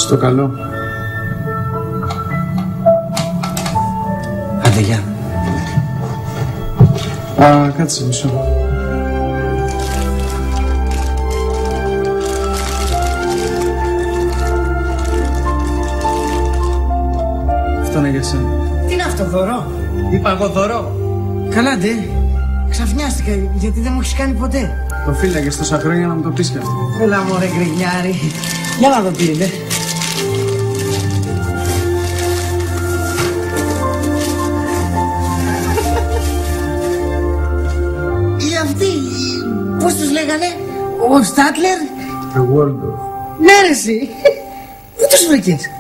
Στο καλό. Άντε, γεια. Κάτσε μισό. Αυτό είναι για σένα. Τι είναι αυτό, δώρο? Είπα εγώ δώρο. Καλά, ντε. Ξαφνιάστηκα, γιατί δεν μου έχεις κάνει ποτέ. Το φύλακες τόσα χρόνια να μου το πεις κι αυτό. Έλα, μωρέ, γκρινιάρη. Για να δω τι είναι. Αυτοί, πώς τους λέγανε, ο Στάτλερ. Ο Waldorf. Ναι, ρε εσύ. Πού τους βρήκες?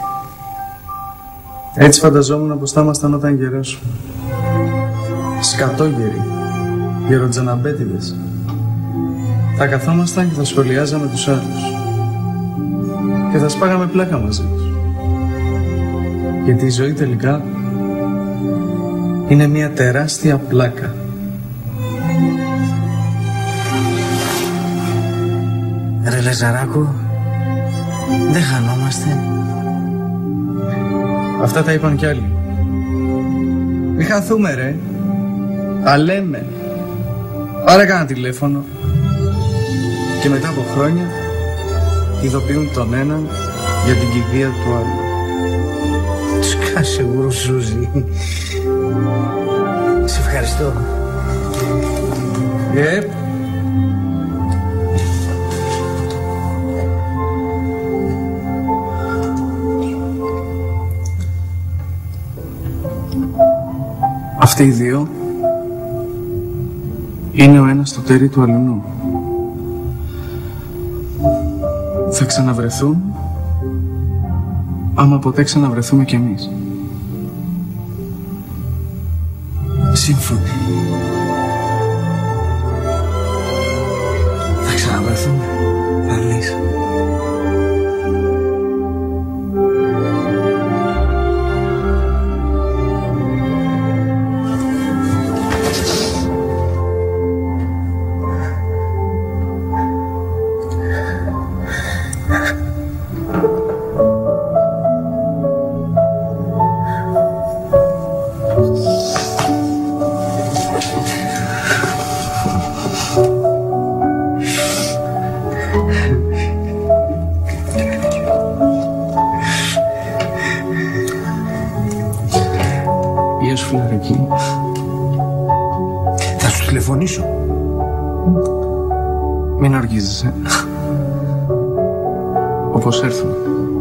Έτσι φανταζόμουν πως θα ήμασταν όταν γεράσουμε. Σκατόγεροι, γεροτζαναμπέτιδες. Θα καθόμασταν και θα σχολιάζαμε τους άλλους. Και θα σπάγαμε πλάκα μαζί τους. Γιατί η ζωή τελικά είναι μια τεράστια πλάκα. Ρε Λαζαράκο, δεν χανόμαστε. Αυτά τα είπαν κι άλλοι. Μη χαθούμε ρε. Τα λέμε. Άρα έκανα τηλέφωνο. Και μετά από χρόνια ειδοποιούν τον έναν για την κηδεία του άλλου. Τους κάσε γουρουσούζι. Σε ευχαριστώ. Αυτοί οι δύο είναι ο ένας στο τέρι του αλλού. Θα ξαναβρεθούν άμα ποτέ ξαναβρεθούμε κι εμείς. Σύμφωνοι. Θα ξαναβρεθούμε. Θα λύσω. Γεια σου φιλαρική. Θα σου τηλεφωνήσω. Μην οργίζεσαι. Όπως έρθουν.